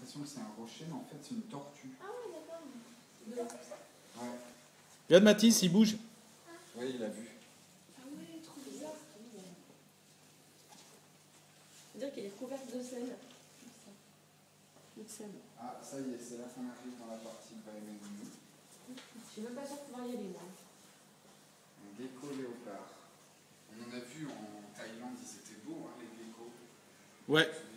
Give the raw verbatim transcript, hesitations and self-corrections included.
l'impression que c'est un rocher, mais en fait c'est une tortue. Ah ouais, d'accord. Ouais. Regarde Mathis, il bouge. Oui, il a vu. Ah ouais, trop bizarre. C'est-à-dire qu'elle est recouverte de sel. De sel. Ah, ça y est, c'est là qu'on arrive dans la partie de Vaimenu. Je suis même pas sûre de pouvoir y aller, moi. Un gecko léopard. On en a vu en Thaïlande, ils étaient beaux, hein, les geckos. Ouais.